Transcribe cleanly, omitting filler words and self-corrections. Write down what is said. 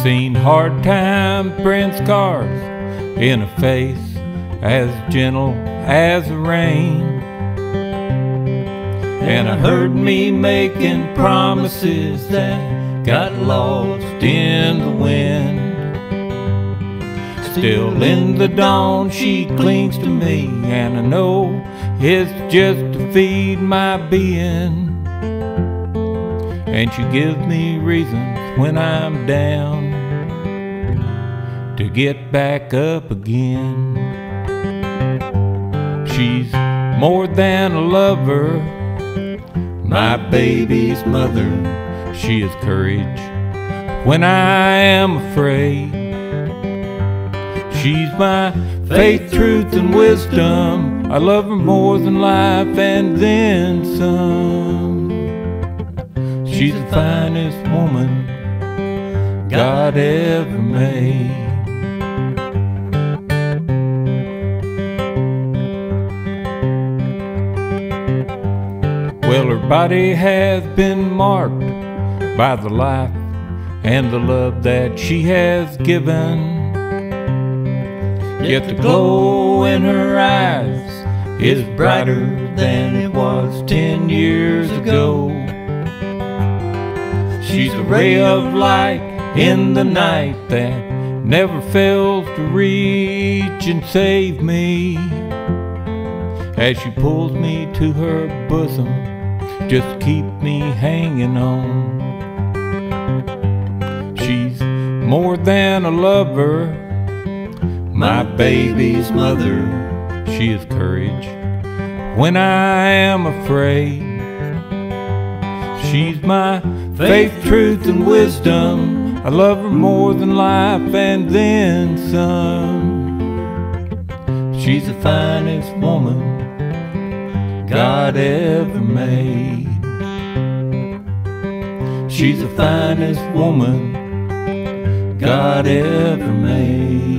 Seen hard time print scars in a face as gentle as the rain. And I heard me making promises that got lost in the wind. Still in the dawn she clings to me, and I know it's just to feed my being. And she gives me reasons when I'm down to get back up again. She's more than a lover, my baby's mother. She is courage when I am afraid. She's my faith, truth, and wisdom. I love her more than life and then some. She's the finest woman God ever made. Well, her body has been marked by the life and the love that she has given. Yet the glow in her eyes is brighter than it was 10 years ago. She's a ray of light in the night that never fails to reach and save me, as she pulls me to her bosom just to keep me hanging on. She's more than a lover, my baby's mother. She is courage when I am afraid. She's my faith, truth, and wisdom. I love her more than life and then some. She's the finest woman God ever made. She's the finest woman God ever made.